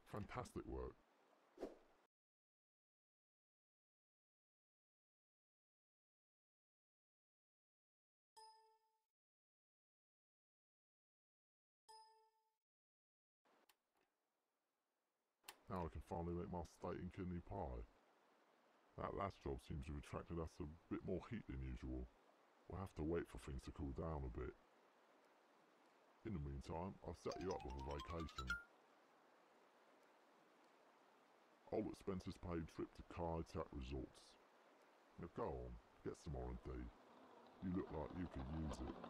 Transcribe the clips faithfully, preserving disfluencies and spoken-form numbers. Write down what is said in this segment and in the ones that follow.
Fantastic work. Now I can finally make my steak and kidney pie. That last job seems to have attracted us a bit more heat than usual. We'll have to wait for things to cool down a bit. In the meantime, I've set you up with a vacation. All expenses paid trip to Kai Tak Resorts. Now go on, get some R and D. You look like you could use it.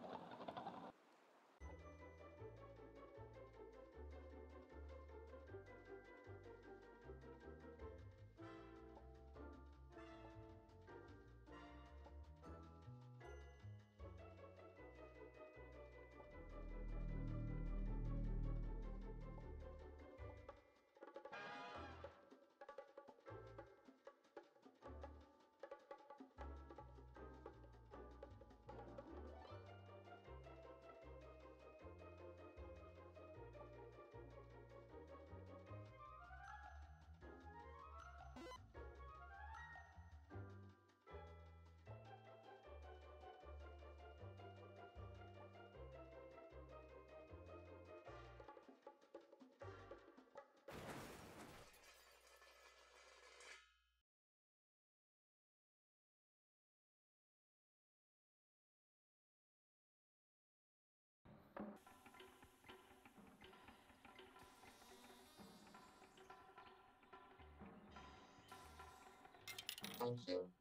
Thank you.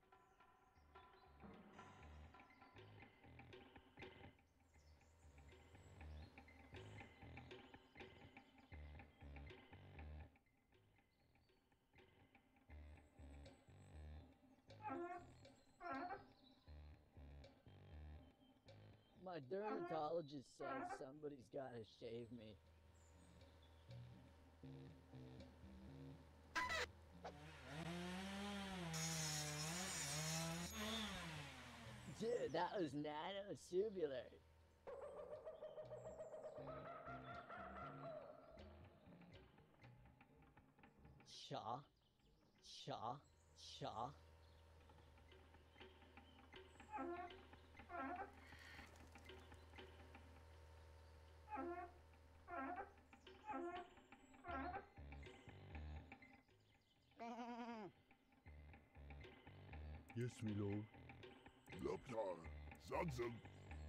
My dermatologist says somebody's gotta shave me. Dude, that was nano-tubular. Cha, cha, cha. Yes, my lord. Lopta, Zugzug.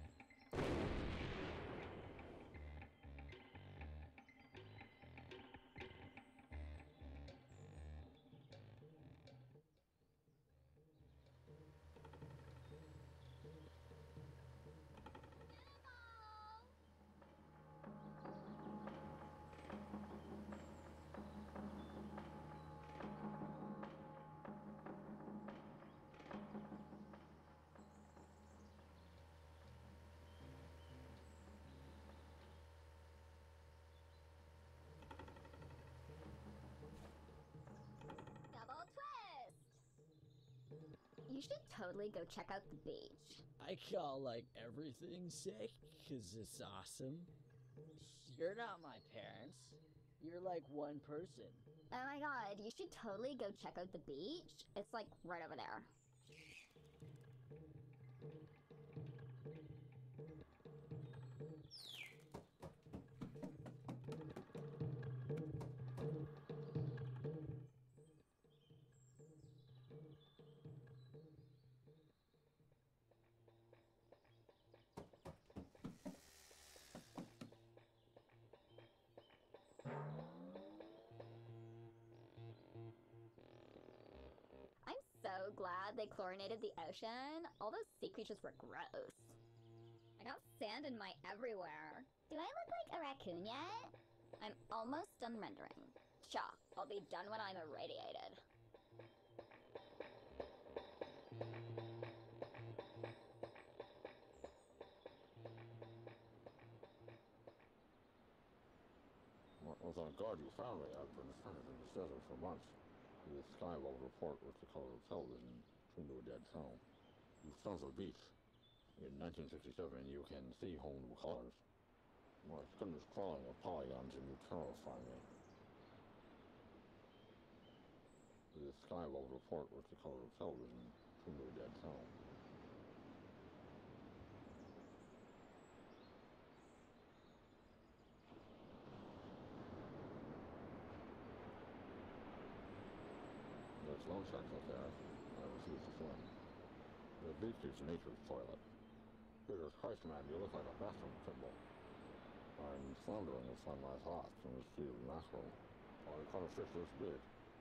Double twist! You should totally go check out the beach. I call like everything sick, cause it's awesome. You're not my parents. You're like one person. Oh my god, you should totally go check out the beach. It's like right over there. I'm so glad they chlorinated the ocean. All those sea creatures were gross. I got sand in my everywhere. Do I look like a raccoon yet? I'm almost done rendering. Sure, I'll be done when I'm irradiated. What was on guard you found me? I've been stranded in this desert for months. The Skywell report was the color of television tuned to a dead channel. You sons of the beach. In nineteen sixty-seven, you can see whole new colors. My skin is crawling with polygons and you terrify me. The sky above the report was the color of television trimmed to a dead tone. There's loan sharks out there. I refuse to swim. The beach is nature's toilet. Jesus Christ, man, you look like a bathroom symbol. I'm floundering with my my thoughts in this sea of mackerel. I caught a fish this big.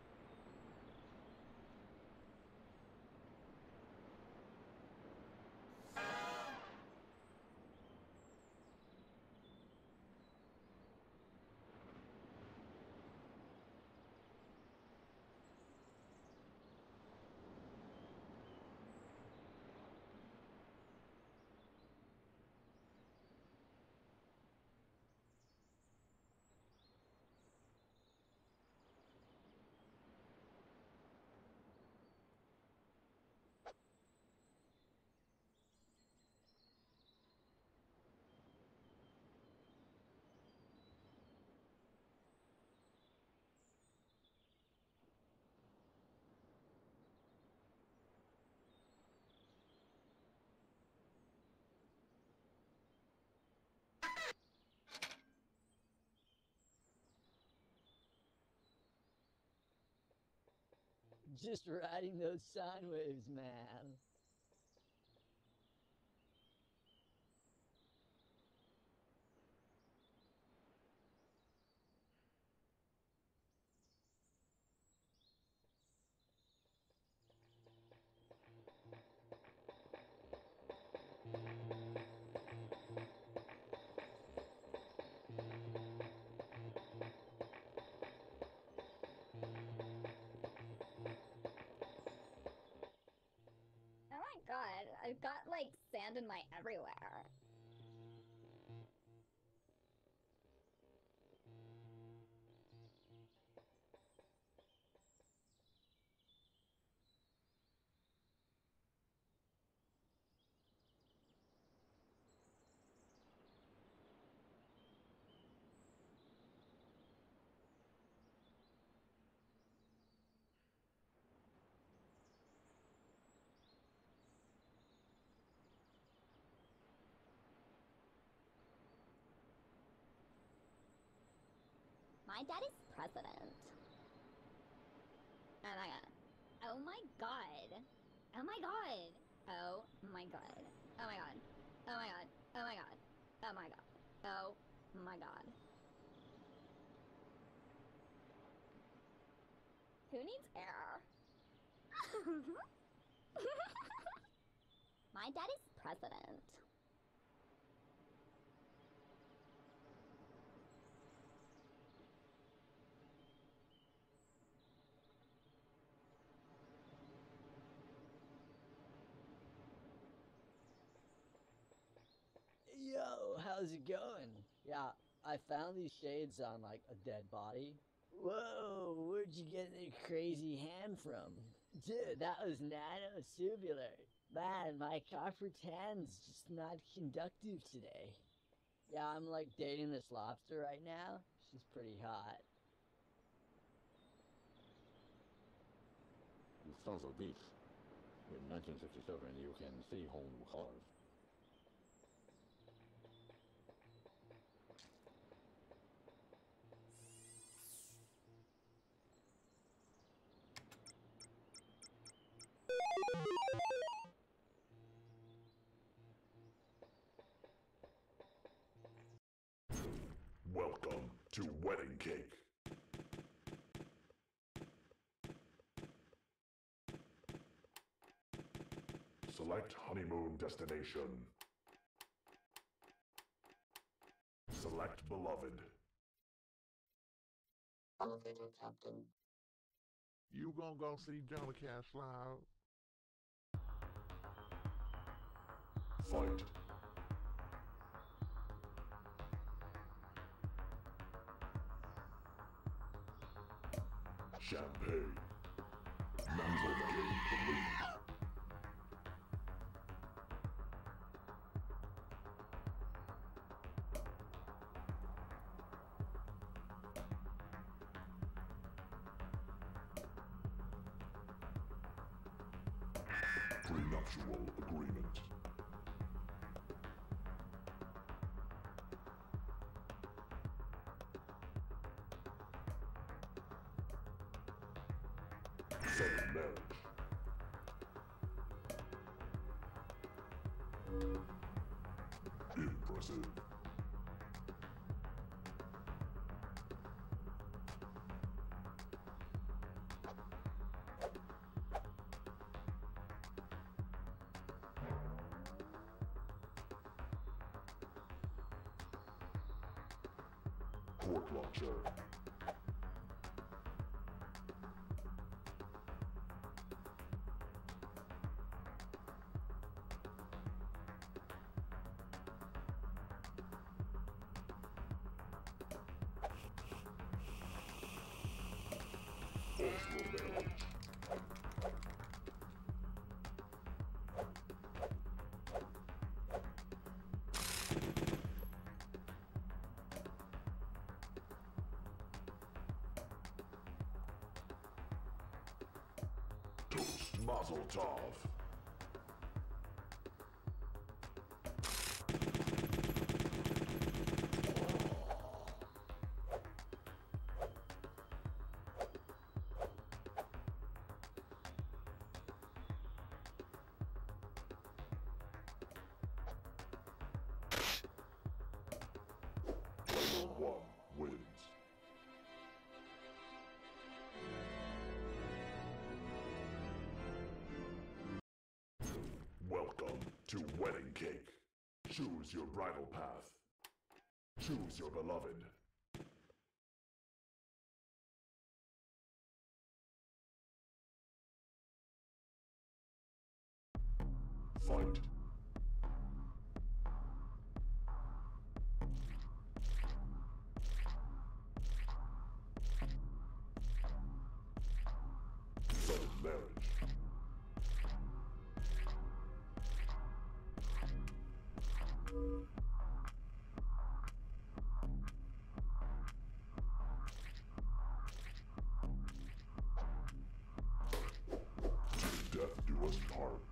Just riding those sine waves, man. Oh my god, I've got like sand in my everywhere. My dad is president. Oh my god. Oh my god. Oh my god. Oh my god. Oh my god. Oh my god. Oh my god. Oh my god. Oh my god. Who needs air? My dad is president. Yo, how's it going? Yeah, I found these shades on like a dead body. Whoa, where'd you get the crazy hand from? Dude, that was nano-tubular. Man, my copper tan's just not conductive today. Yeah, I'm like dating this lobster right now. She's pretty hot. The sons of beach. In nineteen sixty-seven, you can see whole new colors. Welcome to Wedding Cake. Select honeymoon destination. Select beloved. Elevator, Captain. You gonna go see Johnny Cash live? Fight. Champagne. Mental game complete. Prenuptial agreement. Sudden marriage. Impressive. Port launcher. Ultra marriage. Toast Mazel Tov. Player one wins. Welcome to Wedding Cake. Choose your bridal path. Choose your beloved. Fight. Sudden marriage. Till death do us part.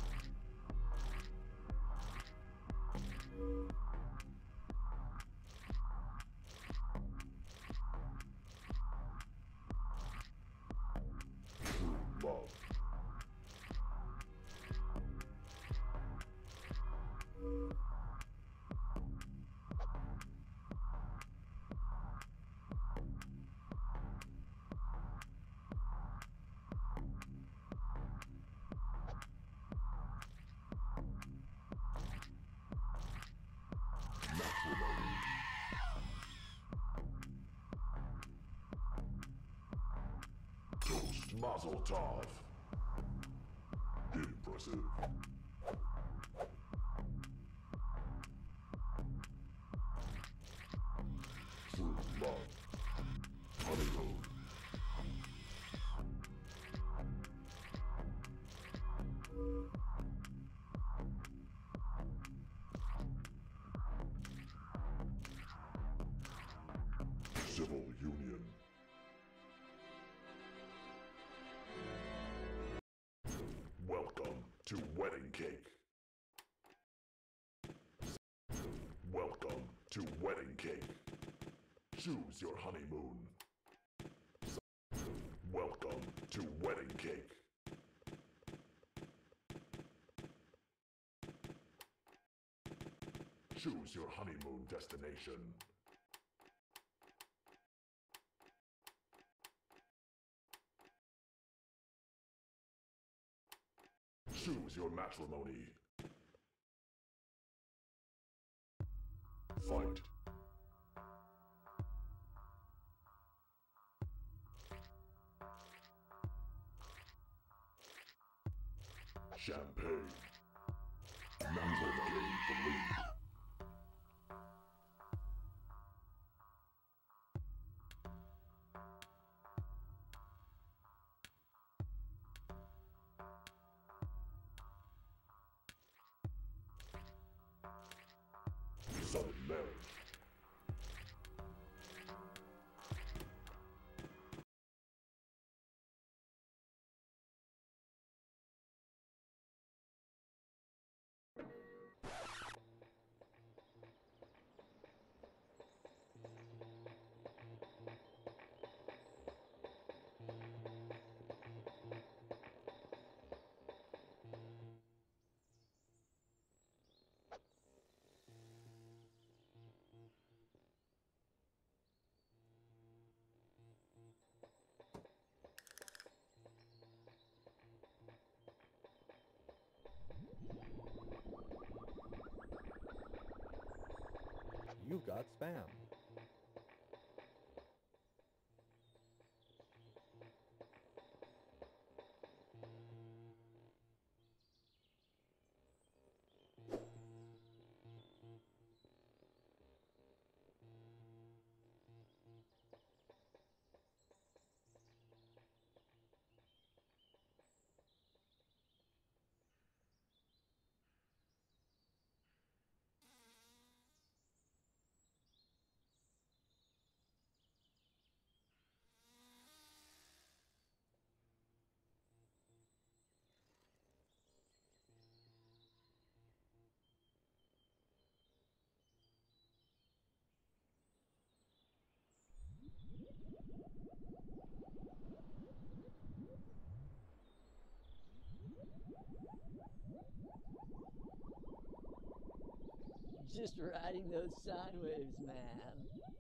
True love. Matrimony. Toast Mazel Tov. Impressive. True love. Honeymoon. Civil union. Welcome to Wedding Cake. Welcome to Wedding Cake. Choose your honeymoon. Welcome to Wedding Cake. Choose your honeymoon destination. Choose your matrimony. Fight. Champagne. Matrimony gained the lead. Sudden marriage. about spam. Just riding those sine waves, man.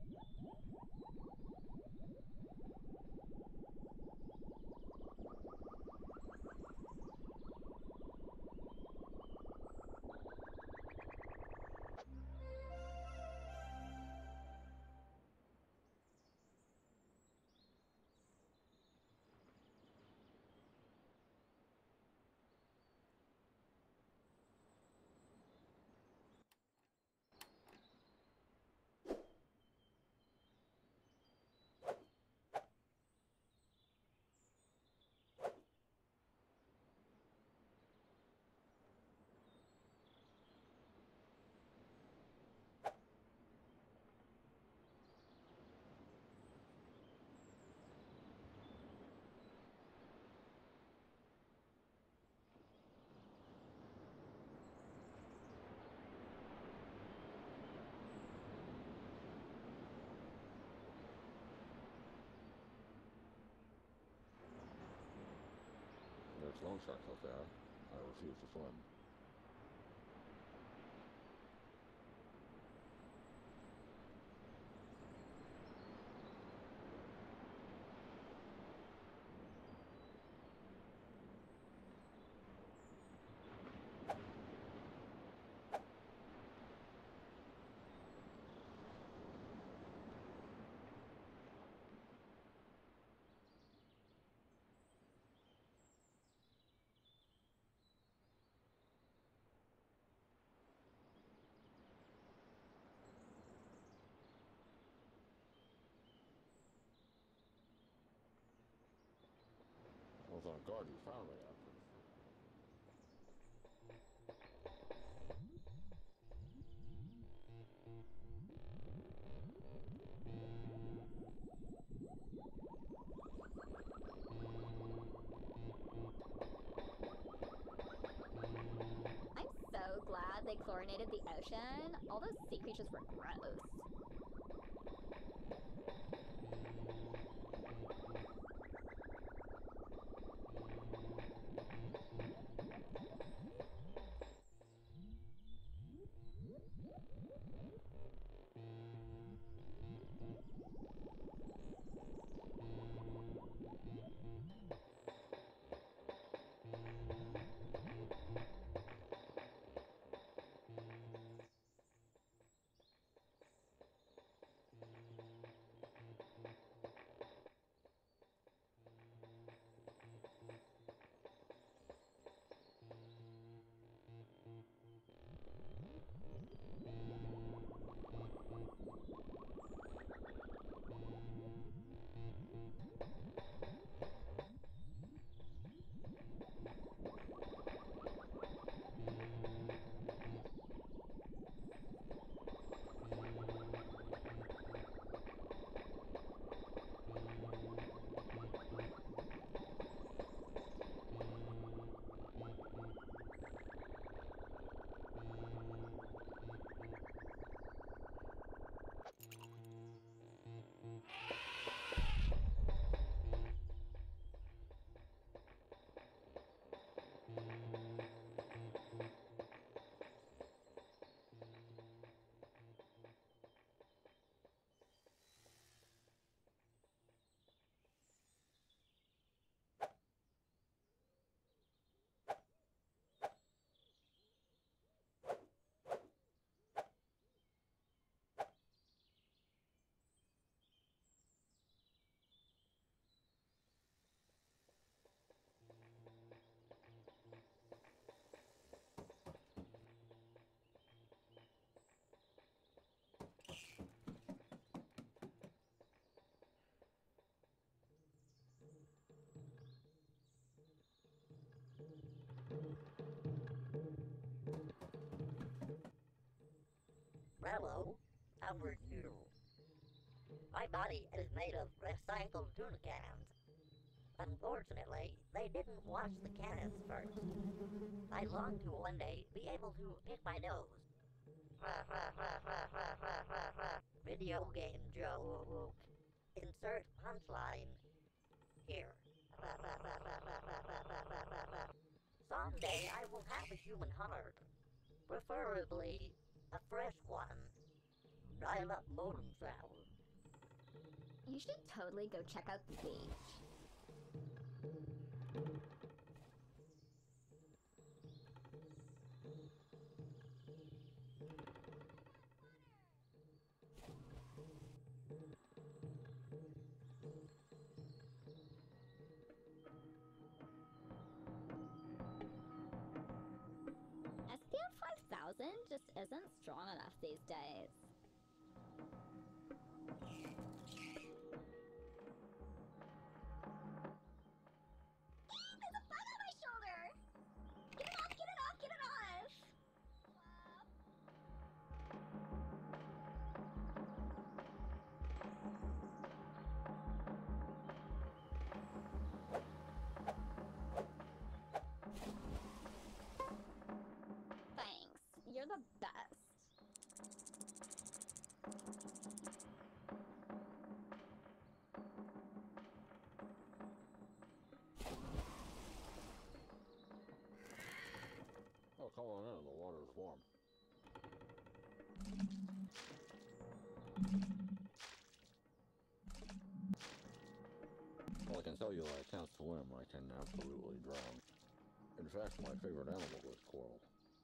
There's loan sharks out there. I refuse to swim. I was on guard, you found me after. I'm so glad they chlorinated the ocean. All those sea creatures were gross. Hello, how are you? My body is made of recycled tuna cans. Unfortunately, they didn't wash the cannons first. I long to one day be able to pick my nose. Video game joke. Insert punchline here. Someday I will have a human heart. Preferably a fresh one. Dial up modem sound. You should totally go check out the beach. S P F five thousand just isn't strong enough these days. There's a bug on my shoulder! Get it off, get it off, get it off! Thanks, you're the best. Oh, come on in, the water's warm. Well, I can tell you that I can't swim, I can absolutely drown. In fact, my favorite animal is coral.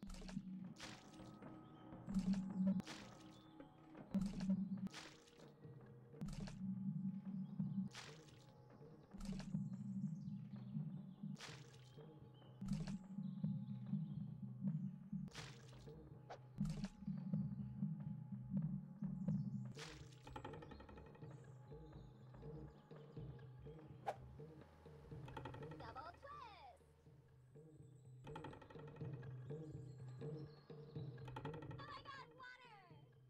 Double twist! Oh my god, water!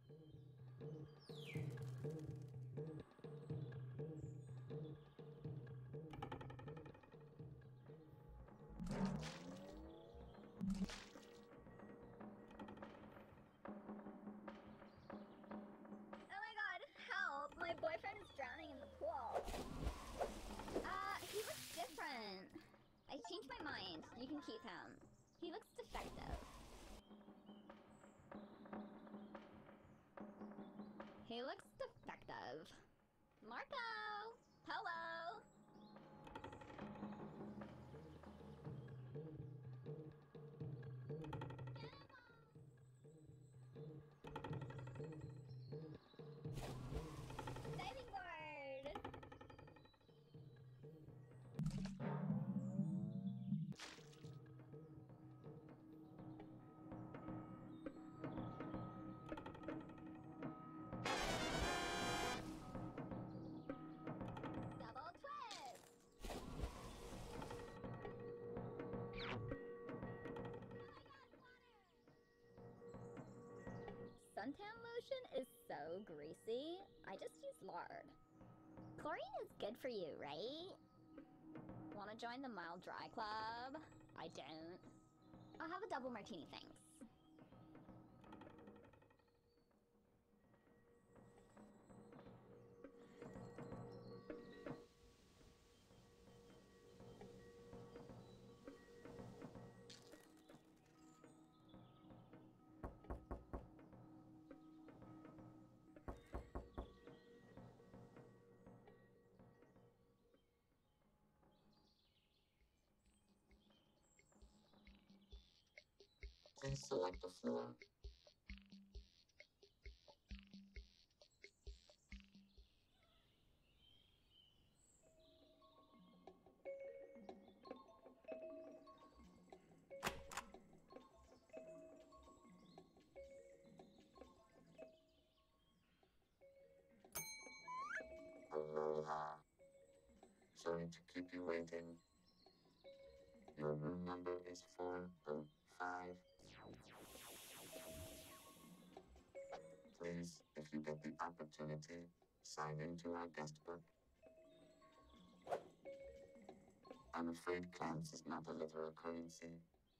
Oh my god, help! My boyfriend is drowning in the pool. Uh, he looks different. I changed my mind. You can keep him. He looks defective. He looks defective. Marco! Hello! Diving board! Double twist! Suntan lotion is so greasy. I just use lard. Chlorine is good for you, right? Wanna join the mild dry club? I don't. I'll have a double martini, thanks. Please select the floor. Aloha. Sorry to keep you waiting. Your room number is four oh five. Please, if you get the opportunity, sign into our guest book. I'm afraid clams is not a literal currency.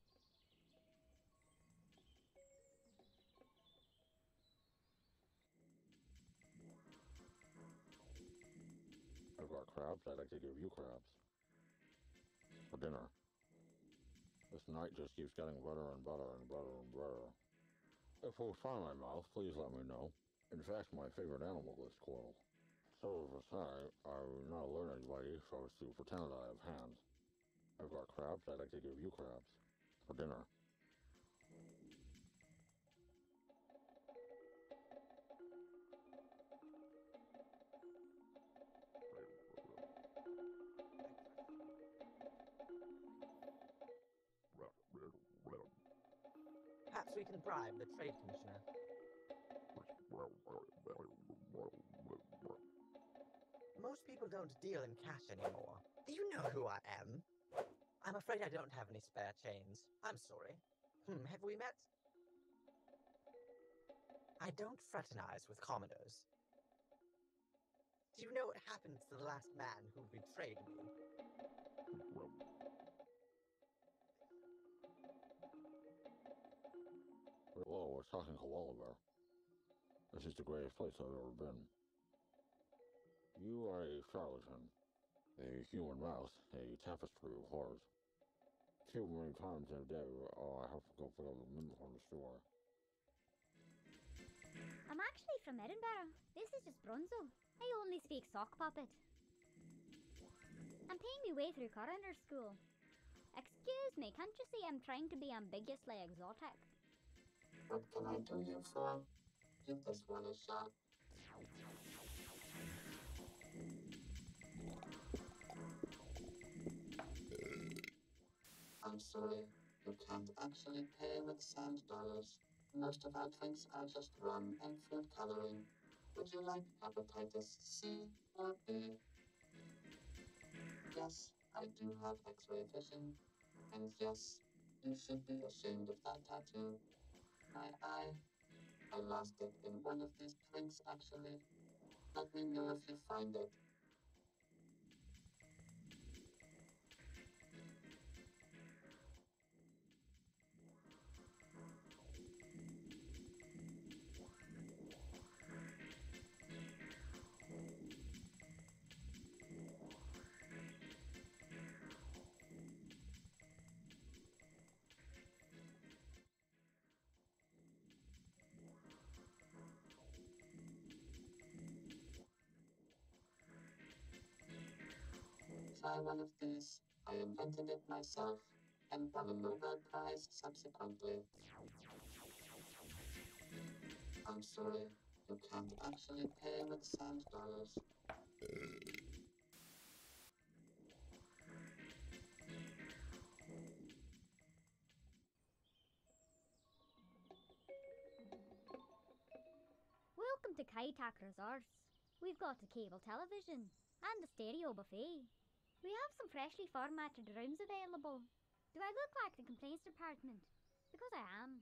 I've got crabs, I'd like to give you crabs. For dinner. This night just keeps getting better and better and better and better. If it was time in my mouth, please let me know. In fact, my favorite animal is squirrel. So for say, I'm not alert anybody, so as to pretend that I have hands. I've got crabs, I'd like to give you crabs. For dinner. Perhaps we can bribe the trade commissioner. Most people don't deal in cash anymore. Do you know who I am? I'm afraid I don't have any spare change. I'm sorry. Hmm, have we met? I don't fraternize with commoners. Do you know what happened to the last man who betrayed me? Hello, we're talking koala bear. This is the greatest place I've ever been. You are a charlatan. A human mouth, a tapestry of horrors. Too many times in a day, oh, I have to go pick up the milk from the store. I'm actually from Edinburgh. This is just Bronzo. I only speak sock puppet. I'm paying my way through coroner school. Excuse me, can't you see I'm trying to be ambiguously exotic? What can I do you for? Give this one a shot. I'm sorry, you can't actually pay with sand dollars. Most of our drinks are just rum and food coloring. Would you like hepatitis C or B? Yes, I do have X-ray vision. And yes, you should be ashamed of that tattoo. My eye. I lost it in one of these drinks, actually. Let me know if you find it. Try one of these. I invented it myself and won a Nobel Prize subsequently. I'm sorry, you can't actually pay with sand dollars. Welcome to Kaitak Resorts. We've got a cable television and a stereo buffet. We have some freshly formatted rooms available. Do I look like the complaints department? Because I am.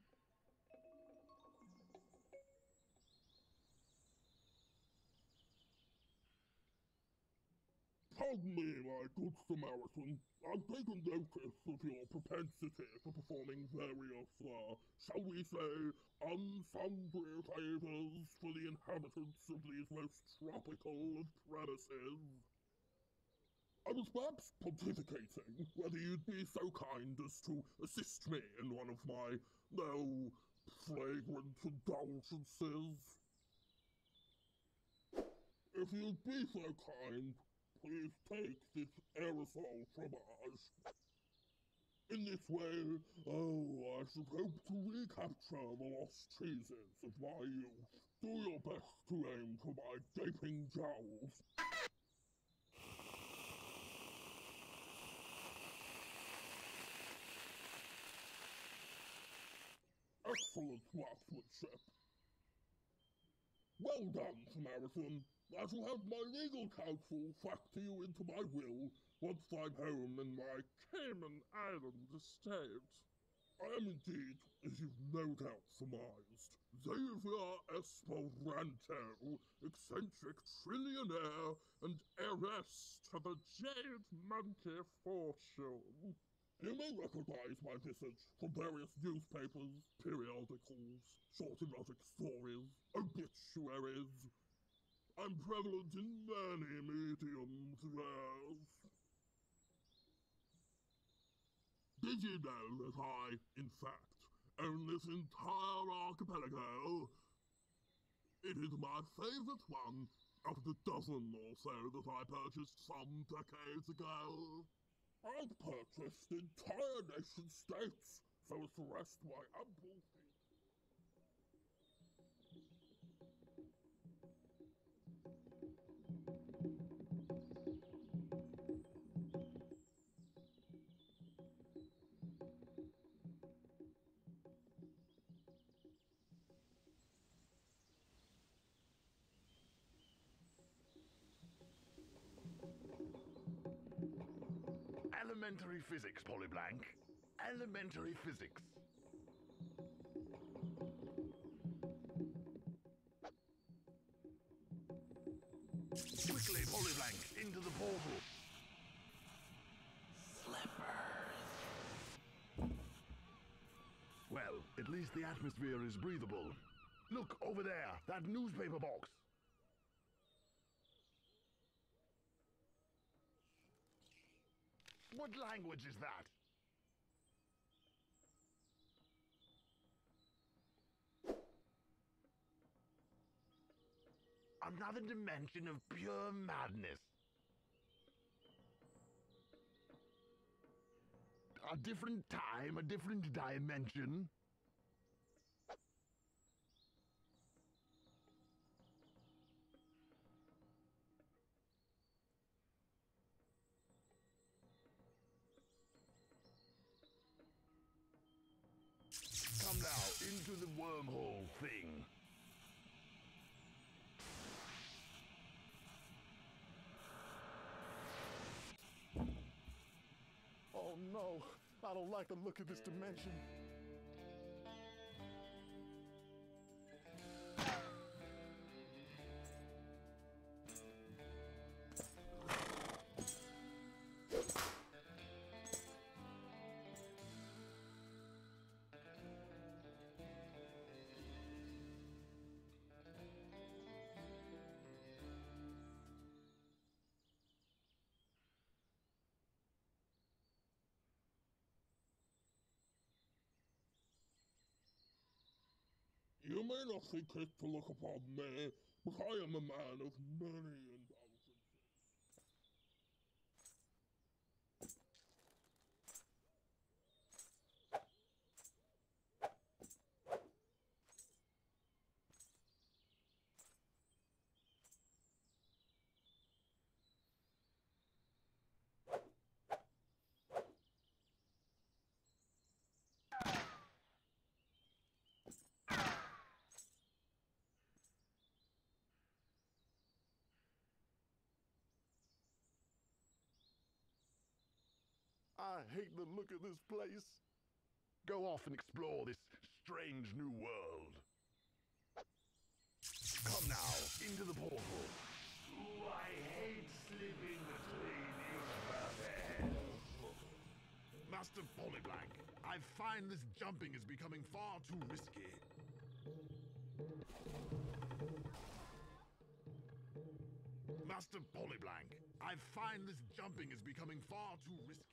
Pardon me, my good Samaritan. I've taken notice of your propensity for performing various, uh, shall we say, unsundry favours for the inhabitants of these most tropical of premises. I was perhaps pontificating whether you'd be so kind as to assist me in one of my, no, flagrant indulgences. If you'd be so kind, please take this aerosol fromage. In this way, oh, I should hope to recapture the lost cheeses of my youth. Do your best to aim for my gaping jowls. Excellent marksmanship. Well done, Samaritan. I shall have my legal counsel factor you into my will once I'm home in my Cayman Island estate. I am indeed, as you've no doubt surmised, Xavier Esperanto, eccentric trillionaire and heiress to the Jade Monkey fortune. You may recognize my visage from various newspapers, periodicals, short erotic stories, obituaries. I'm prevalent in many mediums, yes. Did you know that I, in fact, own this entire archipelago? It is my favorite one out of the dozen or so that I purchased some decades ago. I've purchased entire nation states so as to rest my ample feet. Elementary physics, Polyblank. Elementary physics. Quickly, Polyblank, into the portal. Well, at least the atmosphere is breathable. Look, over there, that newspaper box. What language is that? Another dimension of pure madness. A different time, a different dimension. Come now, into the wormhole thing. Oh no, I don't like the look of this dimension. You may not think it to look upon me, but I am a man of many indulgences. I hate the look of this place. Go off and explore this strange new world. Come now, into the portal. Ooh, I hate slipping between universes. Master Polyblank, I find this jumping is becoming far too risky. Master Polyblank, I find this jumping is becoming far too risky.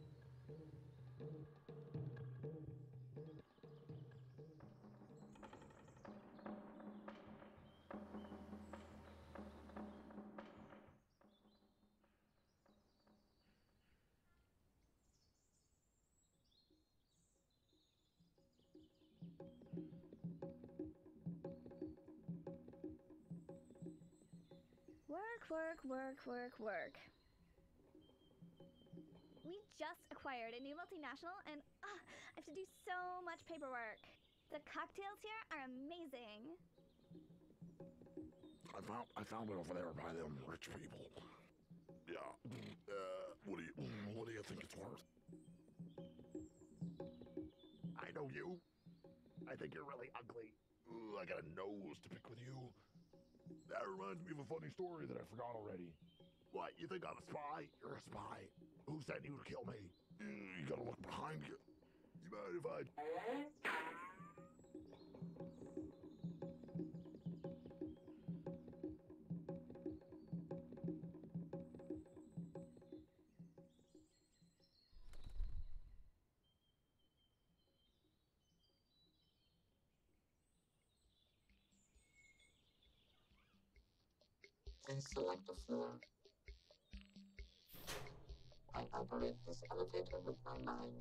Work, work, work, work, work. We just acquired a new multinational and uh, I have to do so much paperwork. The cocktails here are amazing. I found I found it over there by them rich people. Yeah. Uh, what do you what do you think it's worth? I know you. I think you're really ugly. Ooh, I got a nose to pick with you. That reminds me of a funny story that I forgot already. What, you think I'm a spy? You're a spy. Who sent you to kill me? You gotta look behind you. You mind if I... Please select the floor. I operate this elevator with my mind.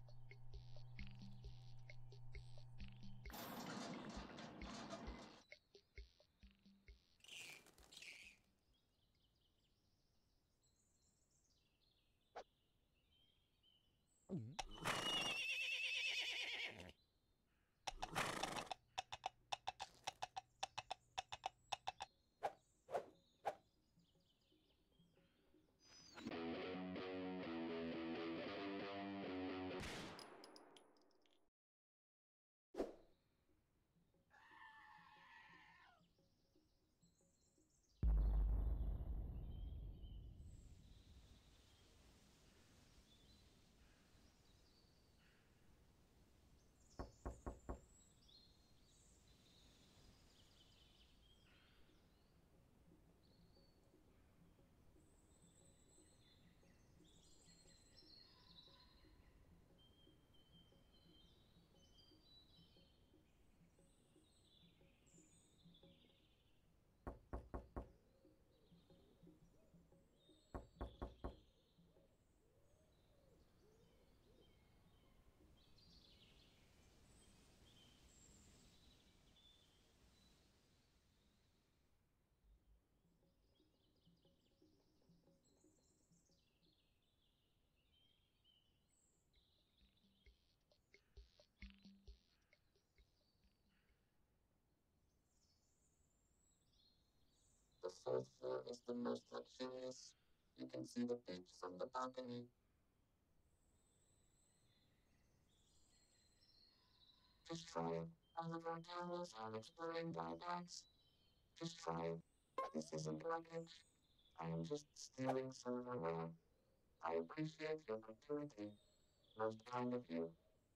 The fourth floor is the most luxurious. You can see the beach from the balcony. Just try it. All of our cameras are exploring viaducts. Just try it. This isn't luggage. I am just stealing silverware. I appreciate your gratuity. Most kind of you.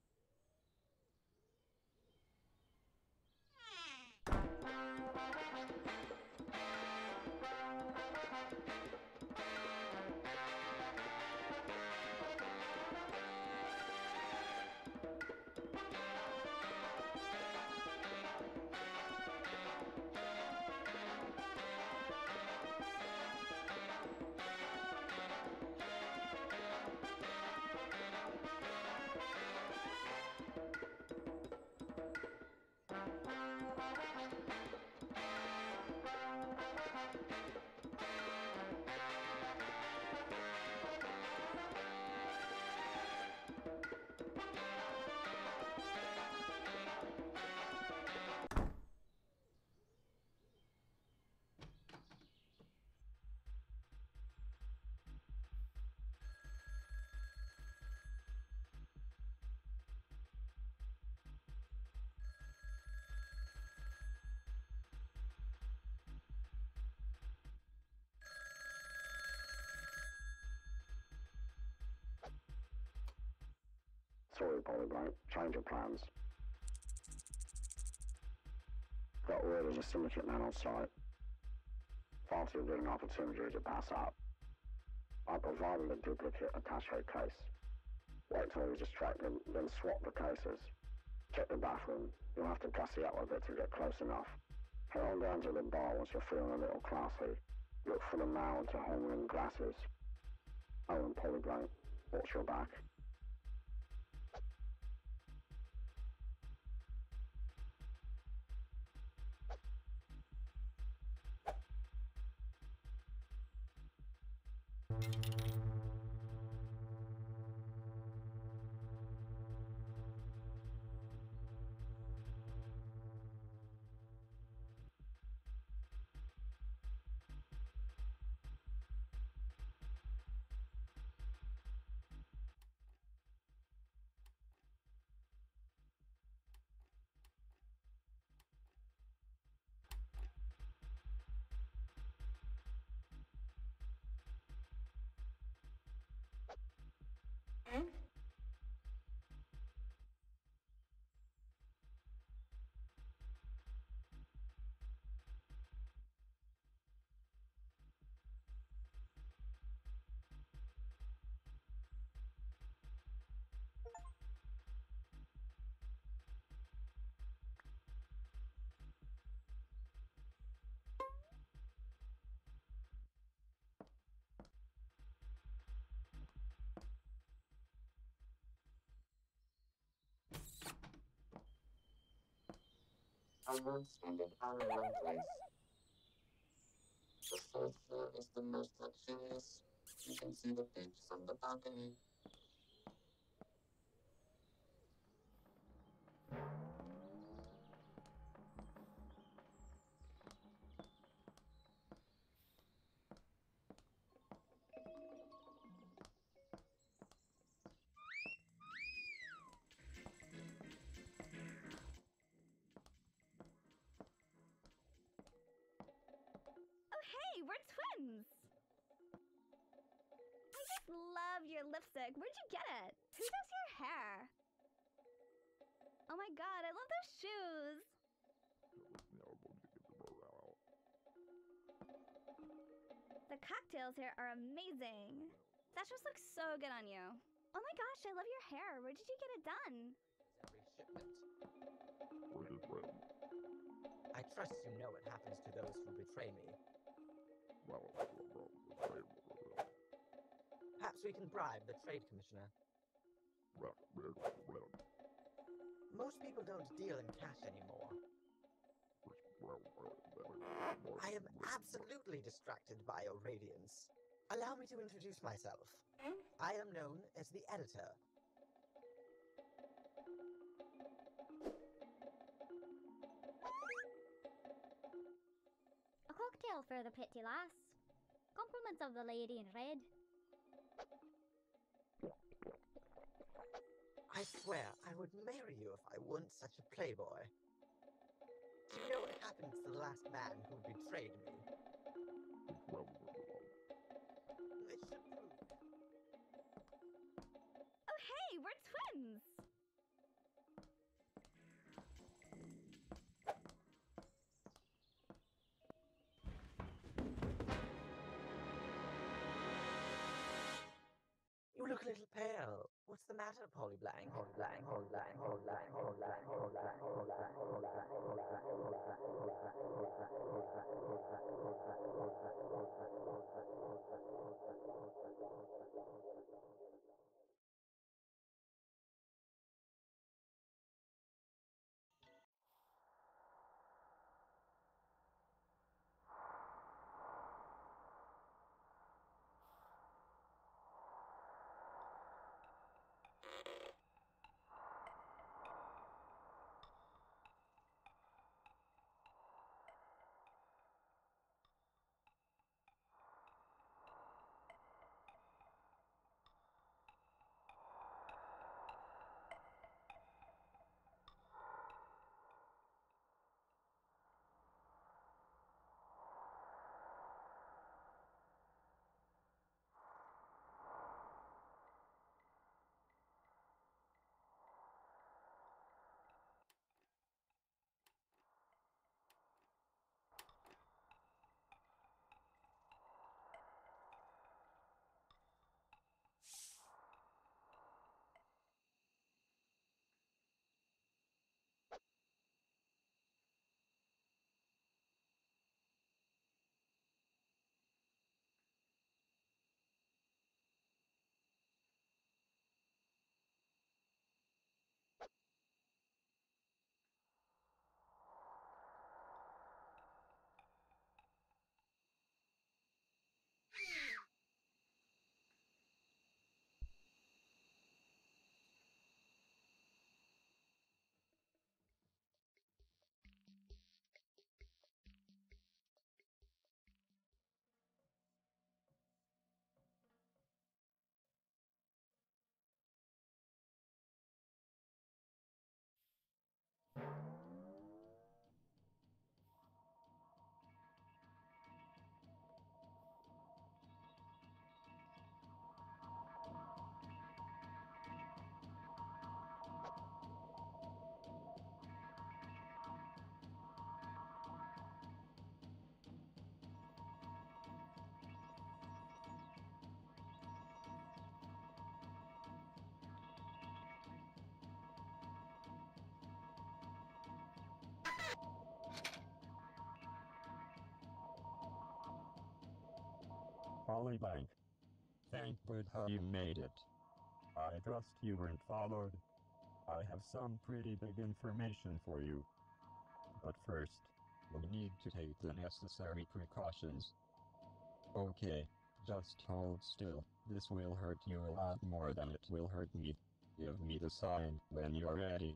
Sorry, Polyblank. Change your plans. Got word there's a syndicate man on site. Far too good an opportunity to pass up. I provided a duplicate attaché case. Wait till he's distracted, then swap the cases. Check the bathroom. You'll have to gussy up a bit to get close enough. Head on down to the bar once you're feeling a little classy. Look for the male to hang glasses. Oh, and Polyblank, watch your back. our roots ended all in one place. The fourth floor is the most luxurious. You can see the beach from the balcony. Oh hey, we're twins! I just love your lipstick. Where'd you get it? Who does your hair? Oh my god, I love those shoes! The cocktails here are amazing. That just looks so good on you. Oh my gosh, I love your hair. Where did you get it done? Every shipment. Where did well, I trust you know what happens to those who betray me. well, well, well, well, well, Perhaps we can bribe the trade commissioner. well, well, well, Most people don't deal in cash anymore. well, well, well, I am absolutely distracted by your radiance. Allow me to introduce myself. I am known as the editor. A cocktail for the pretty lass. Compliments of the lady in red. I swear I would marry you if I weren't such a playboy. Do you know what happened to the last man who betrayed me? well, well, It should prove. Oh hey, we're twins! You look a little pale. What's the matter, Polly Blank? Polly Blank, Polly Blank, Polly Blank, Polly Blank, Polly Blank, Polly Blank, Polly Blank, Polly Blank, Polly Blank, Polly Blank, Polly Blank, Polly Blank, Polly Blank, Polly Blank, Polly Blank, Polly Blank, Polly Blank, Polly Blank, Polly Blank. Polly Blank. Thank God you made it. I trust you weren't followed. I have some pretty big information for you. But first, we need to take the necessary precautions. Okay, just hold still. This will hurt you a lot more than it will hurt me. Give me the sign when you're ready.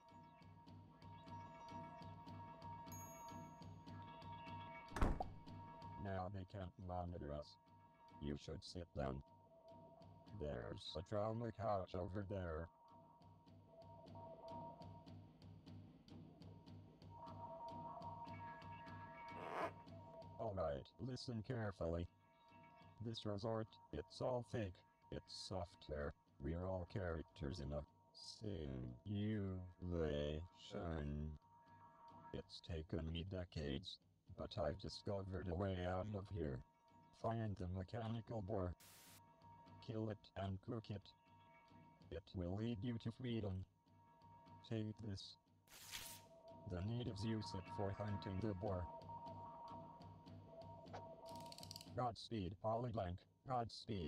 Now they can't monitor us. You should sit down. There's a trauma couch over there. Alright, listen carefully. This resort, it's all fake. It's software. We're all characters in a simulation. It's taken me decades, but I've discovered a way out of here. Find the mechanical boar. Kill it and cook it. It will lead you to freedom. Take this. The natives use it for hunting the boar. Godspeed, Polyblank. Godspeed.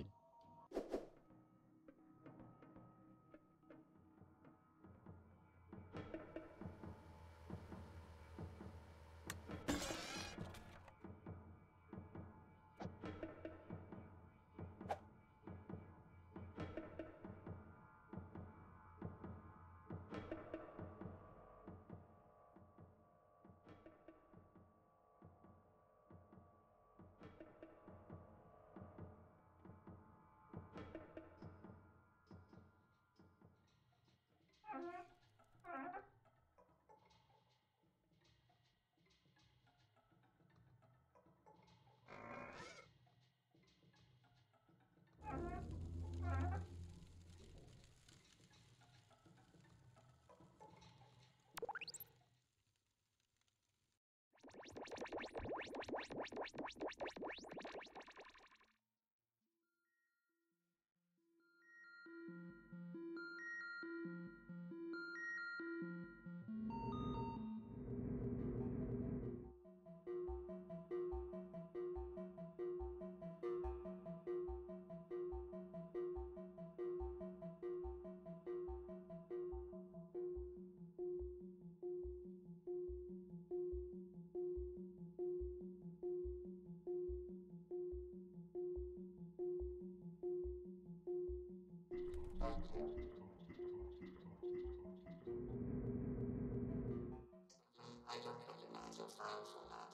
I don't really mind your time for that.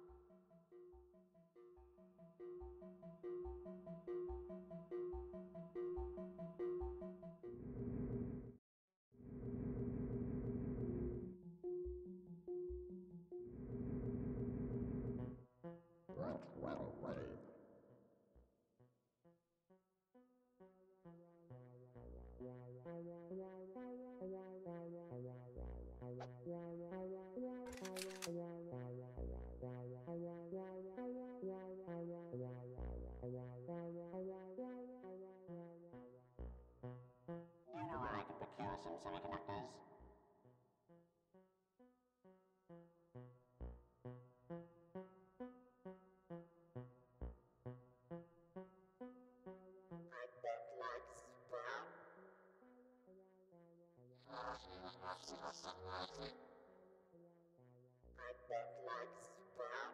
Right, well, ready. You know where I could procure some semiconductors? I bet like Sprout. That's unlikely. I bet like Sprout.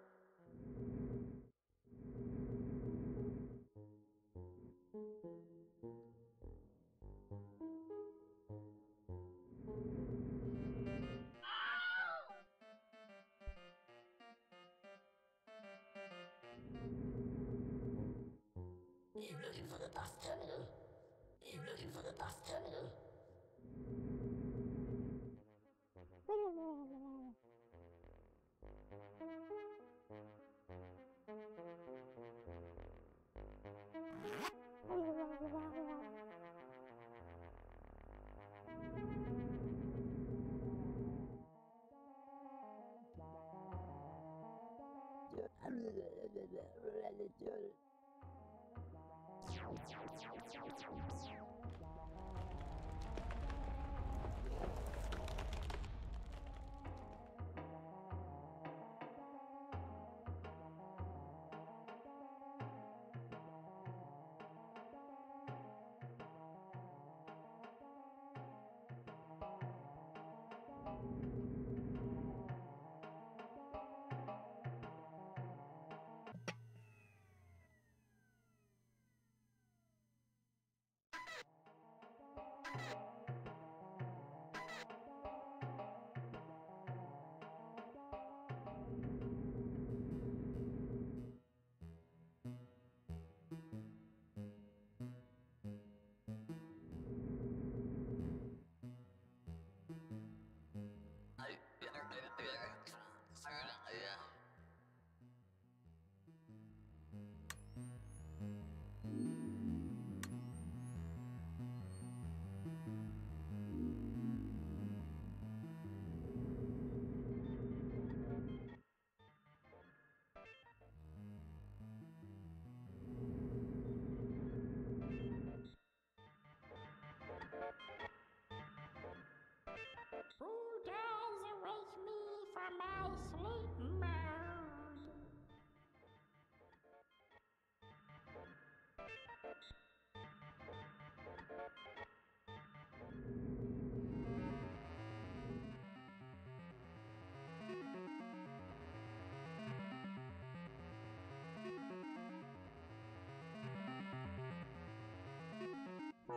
Are you looking for the bus terminal? Are you looking for the bus terminal?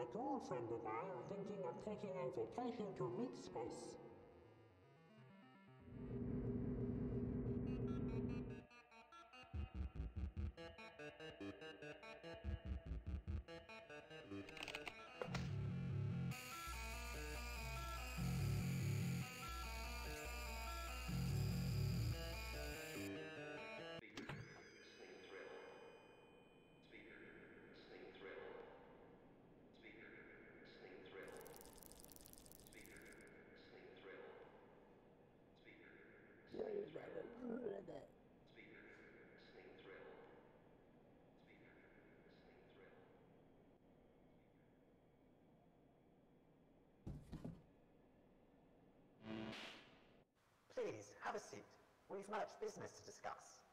girlfriend and I are thinking of taking a vacation to mid-space. Please, have a seat. We've much business to discuss.